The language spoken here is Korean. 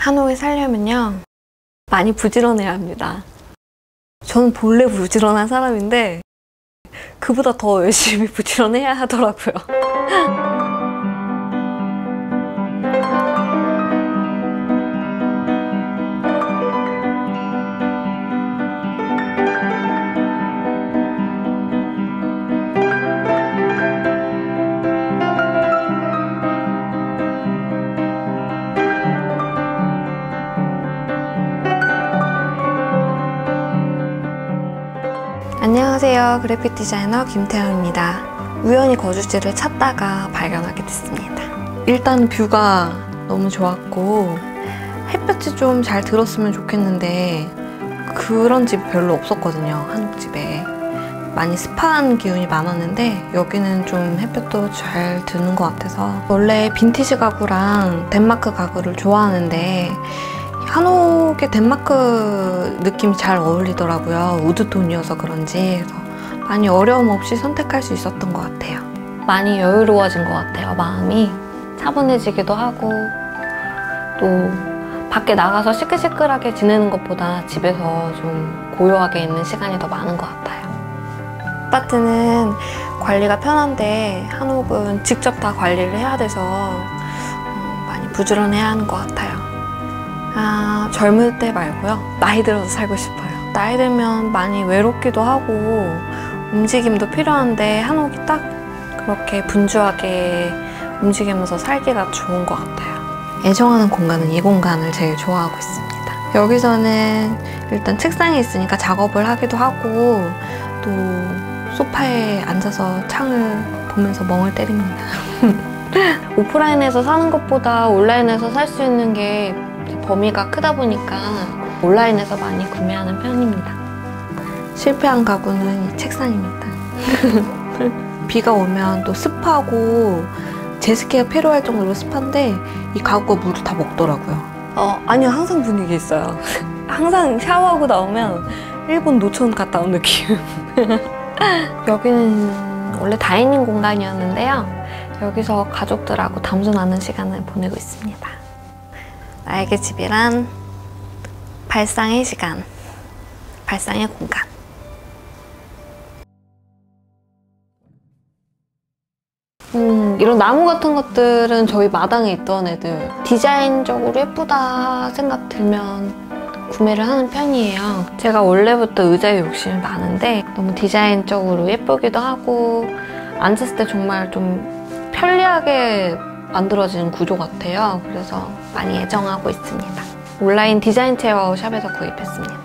한옥에 살려면요 많이 부지런해야 합니다. 저는 본래 부지런한 사람인데 그보다 더 열심히 부지런해야 하더라고요. 안녕하세요. 그래픽 디자이너 김태영입니다. 우연히 거주지를 찾다가 발견하게 됐습니다. 일단 뷰가 너무 좋았고 햇볕이 좀 잘 들었으면 좋겠는데 그런 집이 별로 없었거든요. 한국 집에 많이 습한 기운이 많았는데 여기는 좀 햇볕도 잘 드는 것 같아서 원래 빈티지 가구랑 덴마크 가구를 좋아하는데 한옥의 덴마크 느낌이 잘 어울리더라고요. 우드톤이어서 그런지. 그래서 많이 어려움 없이 선택할 수 있었던 것 같아요. 많이 여유로워진 것 같아요. 마음이 차분해지기도 하고 또 밖에 나가서 시끌시끌하게 지내는 것보다 집에서 좀 고요하게 있는 시간이 더 많은 것 같아요. 아파트는 관리가 편한데 한옥은 직접 다 관리를 해야 돼서 많이 부지런해야 하는 것 같아요. 젊을 때 말고요. 나이 들어서 살고 싶어요. 나이 들면 많이 외롭기도 하고 움직임도 필요한데 한옥이 딱 그렇게 분주하게 움직이면서 살기가 좋은 것 같아요. 애정하는 공간은 이 공간을 제일 좋아하고 있습니다. 여기서는 일단 책상이 있으니까 작업을 하기도 하고 또 소파에 앉아서 창을 보면서 멍을 때립니다. 오프라인에서 사는 것보다 온라인에서 살 수 있는 게 범위가 크다 보니까 온라인에서 많이 구매하는 편입니다. 실패한 가구는 이 책상입니다. 비가 오면 또 습하고 제습기가 필요할 정도로 습한데 이 가구가 물을 다 먹더라고요. 아니요, 항상 분위기 있어요. 항상 샤워하고 나오면 일본 노천 갔다 온 느낌. 여기는 원래 다이닝 공간이었는데요. 여기서 가족들하고 담소나는 시간을 보내고 있습니다. 나에게 집이란 발상의 시간, 발상의 공간. 이런 나무 같은 것들은 저희 마당에 있던 애들 디자인적으로 예쁘다 생각 들면 구매를 하는 편이에요. 제가 원래부터 의자에 욕심이 많은데 너무 디자인적으로 예쁘기도 하고 앉았을 때 정말 좀 편리하게 만들어진 구조 같아요. 그래서 많이 애정하고 있습니다. 온라인 디자인 체어 샵에서 구입했습니다.